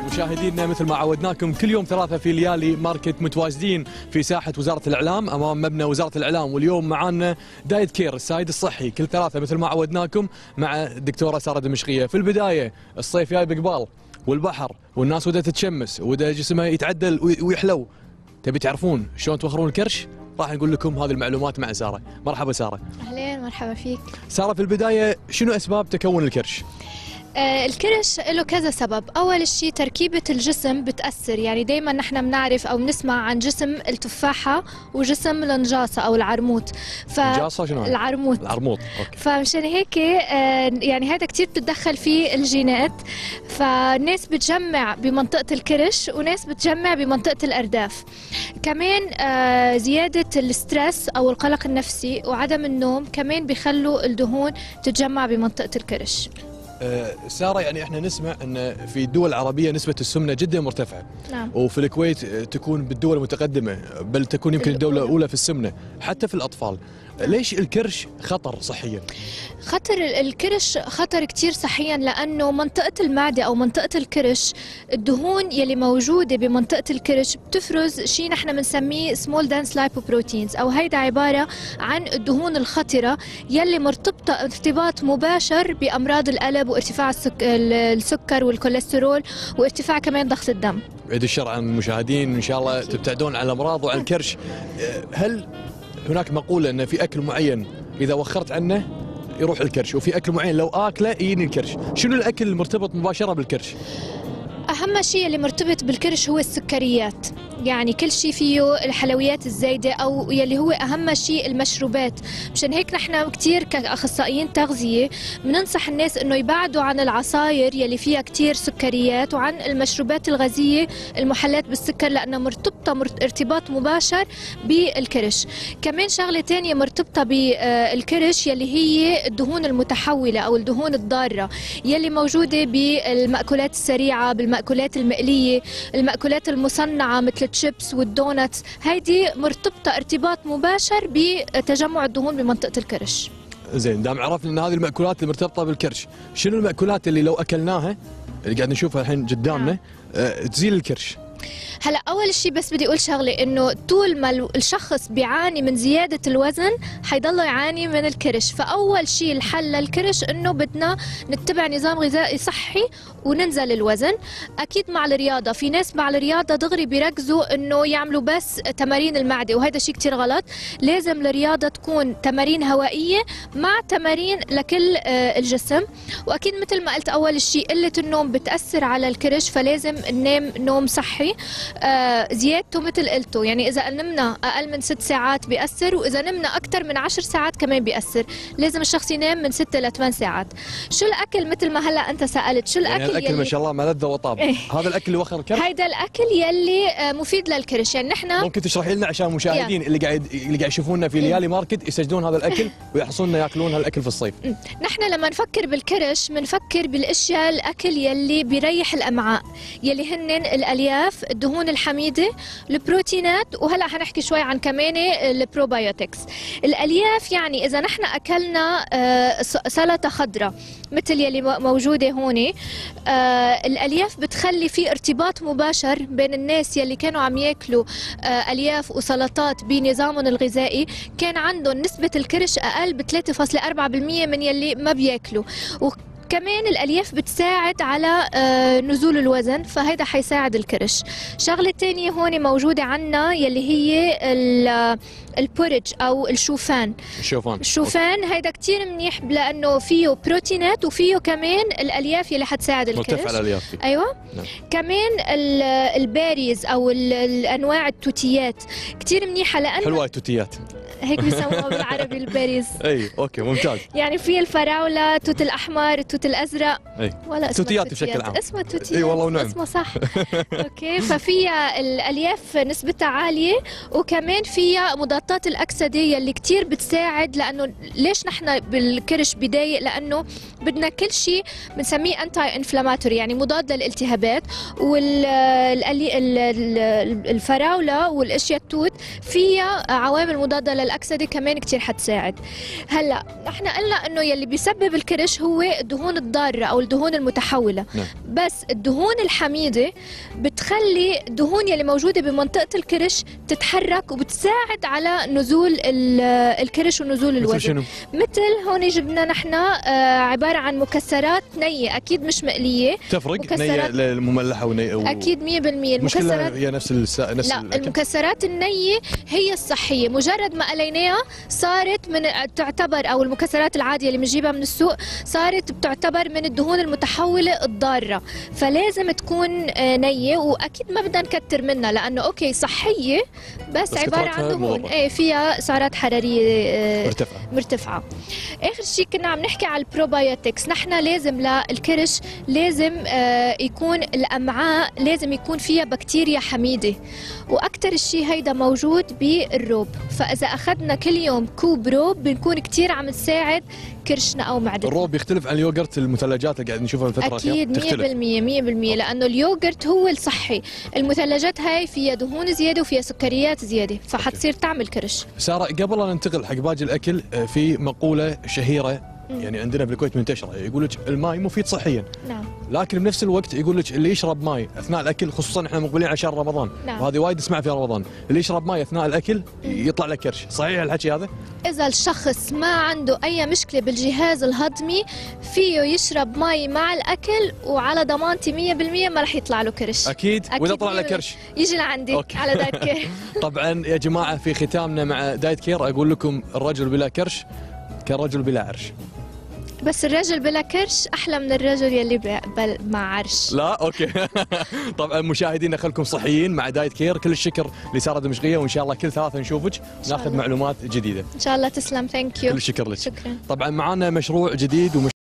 مشاهدينا مثل ما عودناكم كل يوم ثلاثة في ليالي ماركت متواجدين في ساحة وزارة الإعلام أمام مبنى وزارة الإعلام، واليوم معانا دايت كير السايد الصحي كل ثلاثة مثل ما عودناكم مع الدكتورة سارة دمشقية. في البداية الصيف جاي بقبال والبحر والناس ودا تتشمس ودا جسمها يتعدل ويحلو، تبي تعرفون شلون توخرون الكرش؟ راح نقول لكم هذه المعلومات مع سارة. مرحبا سارة. أهلين مرحبا فيك. سارة، في البداية شنو أسباب تكون الكرش؟ الكرش له كذا سبب. أول شيء تركيبة الجسم بتأثر، يعني دايما نحن بنعرف أو بنسمع عن جسم التفاحة وجسم النجاصة أو العرموت. النجاصة شنو؟ العرموت. العرموت، أوكي. فمشان هيك يعني هذا كتير بتتدخل فيه الجينات، فناس بتجمع بمنطقة الكرش وناس بتجمع بمنطقة الأرداف. كمان زيادة الستريس أو القلق النفسي وعدم النوم كمان بيخلوا الدهون تتجمع بمنطقة الكرش. سارة، يعني احنا نسمع ان في الدول العربية نسبة السمنة جدا مرتفعة. نعم. وفي الكويت تكون بالدول المتقدمة، بل تكون يمكن الدولة الأولى في السمنة حتى في الأطفال. ليش الكرش خطر صحيا؟ خطر الكرش خطر كتير صحيا لأنه منطقة المعدة أو منطقة الكرش الدهون يلي موجودة بمنطقة الكرش بتفرز شيء نحن بنسميه small dense lipoproteins، أو هيدا عبارة عن الدهون الخطرة يلي مرتبطة ارتباط مباشر بأمراض القلب وارتفاع السكر والكوليسترول وارتفاع كمان ضغط الدم. بعيد الشر عن المشاهدين إن شاء الله تبتعدون عن الأمراض وعن الكرش. هل هناك مقولة أن في أكل معين إذا وخرت عنه يروح الكرش، وفي أكل معين لو آكله يجيني الكرش؟ شنو الأكل المرتبط مباشرة بالكرش؟ أهم شيء اللي مرتبط بالكرش هو السكريات، يعني كل شيء فيه الحلويات الزايدة أو يلي هو أهم شيء المشروبات. مشان هيك نحن كتير كأخصائيين تغذية بننصح الناس إنه يبعدوا عن العصاير يلي فيها كتير سكريات وعن المشروبات الغازية المحلات بالسكر، لأنها مرتبطة ارتباط مباشر بالكرش. كمان شغلة تانية مرتبطة بالكرش يلي هي الدهون المتحولة أو الدهون الضارة يلي موجودة بالمأكولات السريعة، بالمأكولات المقلية، المأكولات المصنعة مثل الشيبس والدونتس. هيدي مرتبطة ارتباط مباشر بتجمع الدهون بمنطقة الكرش. زين، دام عرفنا ان هذه المأكولات المرتبطة بالكرش، شنو المأكولات اللي لو اكلناها اللي قاعد نشوفها الحين قدامنا تزيل الكرش؟ هلا اول شيء بس بدي اقول شغله، انه طول ما الشخص بيعاني من زياده الوزن حيضله يعاني من الكرش. فاول شيء الحل للكرش انه بدنا نتبع نظام غذائي صحي وننزل الوزن. اكيد مع الرياضه، في ناس مع الرياضه دغري بيركزوا انه يعملوا بس تمارين المعده، وهذا شيء كثير غلط. لازم الرياضه تكون تمارين هوائيه مع تمارين لكل الجسم. واكيد مثل ما قلت اول شيء قله النوم بتاثر على الكرش، فلازم ننام نوم صحي. زيادته مثل قلته، يعني إذا نمنا أقل من 6 ساعات بيأثر، وإذا نمنا أكثر من 10 ساعات كمان بيأثر. لازم الشخص ينام من 6 ل 8 ساعات. شو الأكل مثل ما هلا أنت سألت شو الأكل؟ يعني الأكل ما شاء الله ملذ وطاب. هذا الأكل اللي وخر الكرش؟ هيدا الأكل يلي مفيد للكرش. يعني نحن ممكن تشرحي لنا عشان المشاهدين اللي قاعد يشوفونا في ليالي ماركت يسجلون هذا الأكل ويحصلون ياكلون هالأكل في الصيف؟ نحن لما نفكر بالكرش بنفكر بالاشياء الاكل يلي بيريح الامعاء، يلي هن الالياف، الدهون الحميده، البروتينات، وهلا حنحكي شوي عن كمان البروبايوتكس. الالياف يعني اذا نحن اكلنا سلطه خضراء مثل يلي موجوده هون، الالياف بتخلي في ارتباط مباشر بين الناس يلي كانوا عم ياكلوا الياف وسلطات بنظامهم الغذائي، كان عندهم نسبه الكرش اقل ب 3.4% من يلي ما بياكلوا. كمان الألياف بتساعد على نزول الوزن، فهيدا حيساعد الكرش. شغلة تانية هون موجودة عنا يلي هي البورج أو الشوفان. الشوفان هيدا كتير منيح لأنه فيه بروتينات وفيه كمان الألياف يلي حتساعد الكرش. مرتفع الألياف فيه. أيوة. نعم. كمان الباريز أو الأنواع التوتيات كتير منيحة لأنه حلوة التوتيات. هيك بيسموها بالعربي البيريز. اي اوكي ممتاز. يعني في الفراوله، التوت الاحمر، التوت الازرق. اي ولا توتيات بشكل عام. اسمها توتيات. اي والله ونعم. اسمها صح. اوكي، ففيها الالياف نسبتها عاليه، وكمان فيها مضادات الاكسده يلي كثير بتساعد. لانه ليش نحن بالكرش بضايق؟ لانه بدنا كل شيء بنسميه انتي انفلاماتوري، يعني مضاد للالتهابات. والفراوله والاشياء التوت فيها عوامل مضاده للاكسده كمان كثير حتساعد. هلا نحن قلنا انه يلي بيسبب الكرش هو الدهون الضاره او الدهون المتحوله، بس الدهون الحميده بتخلي الدهون يلي موجوده بمنطقه الكرش تتحرك وبتساعد على نزول الكرش ونزول الوزن. مثل هون جبنا نحن عباره عن مكسرات نيه، اكيد مش مقليه. تفرق نيه المملحه ونيه اكيد 100%. المكسرات هي نفس لا الأكل. المكسرات النيه هي الصحيه، مجرد ما قليناها صارت من تعتبر، او المكسرات العاديه اللي بنجيبها من السوق صارت بتعتبر من الدهون المتحوله الضاره، فلازم تكون نيه، واكيد ما بدنا نكتر منها لانه اوكي صحيه بس عباره عن دهون فيها سعرات حراريه مرتفعه. اخر شيء كنا عم نحكي على البروبايوتكس. نحن لازم للكرش لازم يكون الامعاء لازم يكون فيها بكتيريا حميده، واكثر شيء هيدا موجود بالروب، فاذا اخذنا كل يوم كوب روب بنكون كثير عم نساعد كرشنا او معدتنا. الروب يختلف عن اليوغرت المثلجات اللي قاعد نشوفها الفتره الاخيره؟ اكيد 100% لانه اليوغرت هو الصحي، المثلجات هاي فيها دهون زياده وفيها سكريات زياده فحتصير تعمل كرش. ساره قبل ان ننتقل حق باقي الاكل، في مقوله شهيره يعني عندنا بالكويت منتشره، يقول لك الماء مفيد صحيا. نعم. لكن بنفس الوقت يقول لك اللي يشرب ماء اثناء الاكل، خصوصا احنا مقبلين على شهر رمضان. نعم. وهذه وايد نسمع في رمضان، اللي يشرب ماء اثناء الاكل يطلع له كرش، صحيح الحكي هذا؟ اذا الشخص ما عنده اي مشكله بالجهاز الهضمي فيه يشرب ماء مع الاكل وعلى ضمانتي 100% ما راح يطلع له كرش. اكيد. واذا طلع له كرش يجي لعندي. أوكي. على دايت كير. طبعا يا جماعه في ختامنا مع دايت كير اقول لكم الرجل بلا كرش كرجل بلا عرش. بس الرجل بلا كرش احلى من الرجل يلي مع عرش. لا اوكي. طبعا مشاهدينا خلكم صحيين مع دايت كير. كل الشكر لساره دمشقيه، وان شاء الله كل ثلاثه نشوفك ناخذ معلومات جديده. ان شاء الله. تسلم. ثانك يو. كل الشكر لك. شكرا. طبعا معنا مشروع جديد